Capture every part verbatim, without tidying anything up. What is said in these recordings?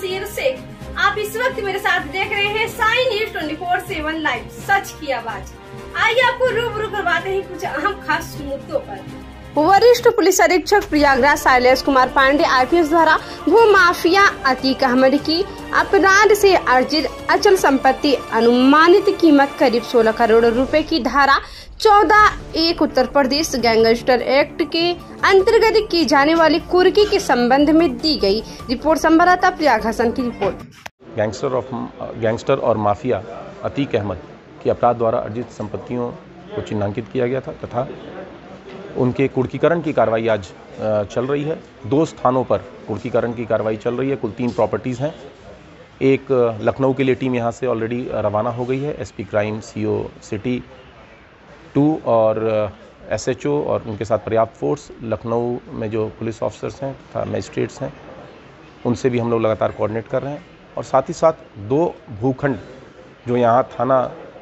शमशीर शेख। आप इस वक्त मेरे साथ देख रहे हैं Sai news twenty four seven live, सच की आवाज। आइए आपको रूबरू करवाते हैं कुछ अहम खास मुद्दों पर। वरिष्ठ पुलिस अधीक्षक प्रयागराज शैलेश कुमार पांडे आईपीएस द्वारा भू माफिया अतीक अहमद की अपराध से अर्जित अचल संपत्ति अनुमानित कीमत करीब सोलह करोड़ रुपए की धारा चौदह एक उत्तर प्रदेश गैंगस्टर एक्ट के अंतर्गत की जाने वाली कुर्की के संबंध में दी गई रिपोर्ट। संवाददाता प्रिया हसन की रिपोर्ट। गैंगस्टर ऑफ गैंगस्टर और माफिया अतीक अहमद की अपराध द्वारा अर्जित संपत्तियों को चिन्हांकित किया गया था तथा उनके कुर्कीकरण की कार्रवाई आज चल रही है। दो स्थानों पर कुर्कीकरण की कार्रवाई चल रही है। कुल तीन प्रॉपर्टीज़ हैं। एक लखनऊ के लिए टीम यहाँ से ऑलरेडी रवाना हो गई है। SP crime, CO city two और एसएचओ और उनके साथ पर्याप्त फोर्स, लखनऊ में जो पुलिस ऑफिसर्स हैं तथा मजिस्ट्रेट्स हैं, उनसे भी हम लोग लगातार कोऑर्डिनेट कर रहे हैं। और साथ ही साथ दो भूखंड जो यहाँ थाना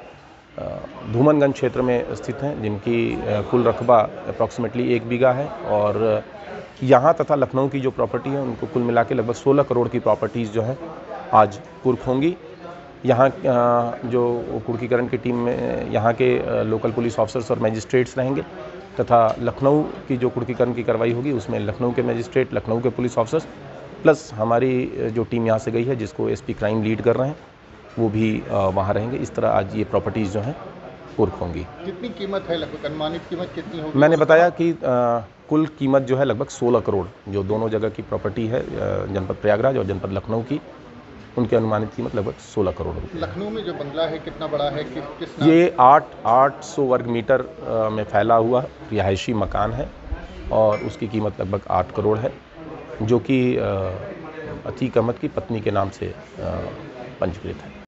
धूमनगंज क्षेत्र में स्थित हैं, जिनकी कुल रकबा अप्रॉक्सीमेटली एक बीघा है, और यहाँ तथा लखनऊ की जो प्रॉपर्टी है उनको कुल मिला के लगभग सोलह करोड़ की प्रॉपर्टीज़ जो है आज कुर्क होंगी। यहाँ जो कुर्कीकरण की टीम में यहाँ के लोकल पुलिस ऑफिसर्स और मजिस्ट्रेट्स रहेंगे तथा लखनऊ की जो कुर्कीकरण की कार्रवाई होगी उसमें लखनऊ के मजिस्ट्रेट, लखनऊ के पुलिस ऑफिसर्स प्लस हमारी जो टीम यहाँ से गई है जिसको एसपी क्राइम लीड कर रहे हैं वो भी वहाँ रहेंगे। इस तरह आज ये प्रॉपर्टीज़ जो हैं कुर्क होंगी। कितनी कीमत है, लगभग अनुमानित कीमत कितनी होगी? मैंने बताया कि आ, कुल कीमत जो है लगभग सोलह करोड़, जो दोनों जगह की प्रॉपर्टी है, जनपद प्रयागराज और जनपद लखनऊ की, उनकी अनुमानित कीमत लगभग सोलह करोड़ रुपये। लखनऊ में जो बंगला है कितना बड़ा है, कि, किस ये आठ आठ सौ वर्ग मीटर में फैला हुआ रिहायशी मकान है और उसकी कीमत लगभग आठ करोड़ है, जो कि अतीक अहमद की पत्नी के नाम से पंजीकृत है।